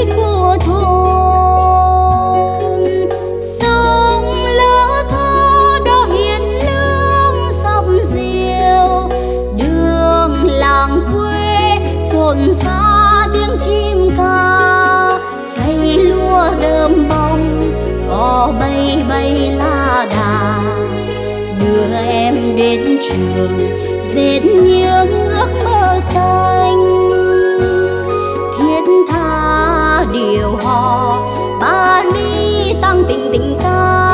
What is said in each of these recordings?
của thôn. Sông lỡ thơ đó hiền lương dọc diều, đường làng quê rộn rã tiếng chim ca. Cây lúa đơm bông có bay bay la đà, đưa em đến trường dệt những ước mơ xanh. Thiết tha điều hò ba ly tăng tình tình ta,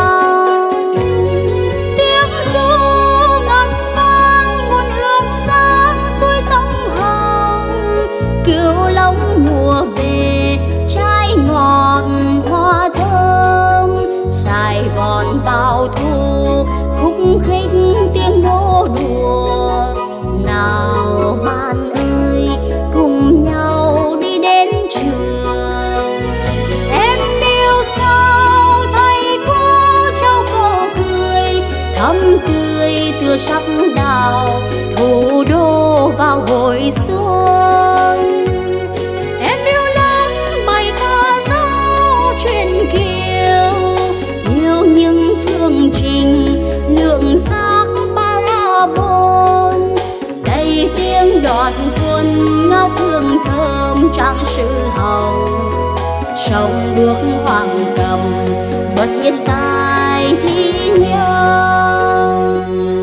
tiếng ru ngân vang nguồn hương giang xuôi sông Hồng. Cửu Long mùa về trái ngọt hoa thơm, Sài Gòn vào thu khúc khích tiếng nô đùa. Nào bạn ơi cùng nhau đi đến trường, em yêu sao thầy cô cháu cô cười, thắm tươi tựa sắc đào thủ đô vào hồi xuân. Em yêu lắm bài ca dao chuyện kiều, yêu những phương trình lượng giác parabol. Đây tiếng đọt quân ngao hương thơm trang sử hồng, sông bước hoàng cầm bất thiết tai thi nhau.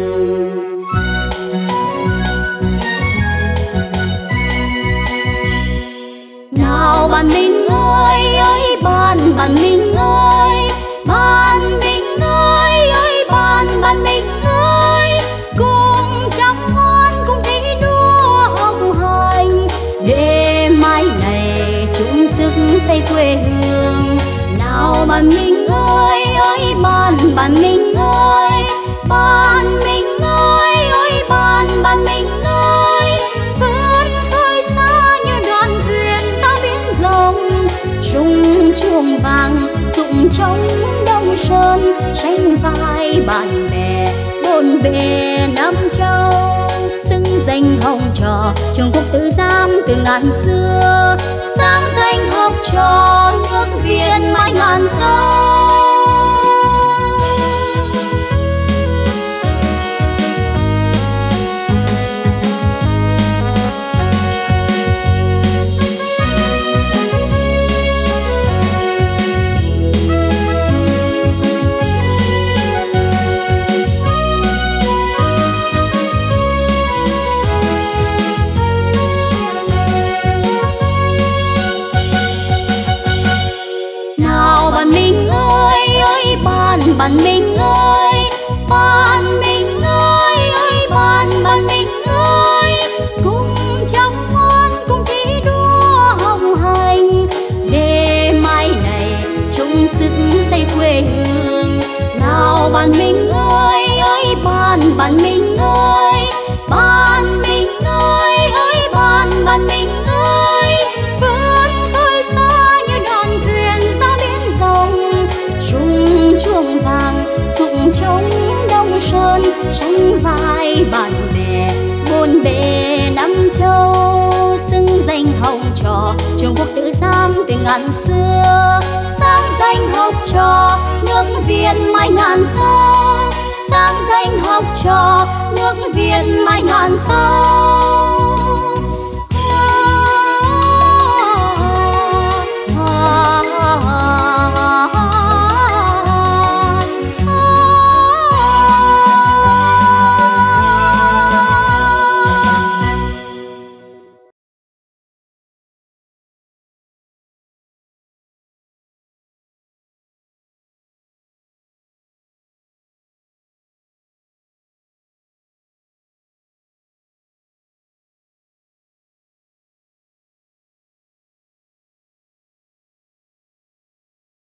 Nào bạn mình ơi ơi bạn mình ơi, bạn mình ơi ơi bạn mình ơi, cùng chăm ngoan cùng thi đua học hành để mai này chung sức xây quê hương. Nào bạn mình ơi ơi bạn mình ơi, bạn mình ơi ơi bạn mình ơi, vươn khơi xa như đoàn thuyền ra biển rộng, rung chuông vàng rụng trống Đông Sơn, sánh vai bạn bè bốn bề Nam Châu, xứng danh hồng trò trường quốc tử giám từ ngàn xưa, sáng danh học trò nước Việt mãi ngàn sâu. Bạn mình ơi ơi bạn mình ơi, bạn mình ơi ơi bạn mình ơi, cùng chăm ngoan cùng thi đua học hành để mai này chung sức xây quê hương. Nào bạn mình ơi ơi bạn mình ơi, bạn mình ơi ơi bạn mình ơi, vươn khơi xa như đoàn thuyền ra biển rộng, rung chuông vàng rụng trống Đông Sơn, sánh vai bạn bè bốn bề Nam Châu, xứng danh hồng trò trường quốc tử giám từ ngàn xưa, sáng danh học trò nước Việt mãi ngàn sau, sáng danh học trò nước Việt mãi ngàn sau.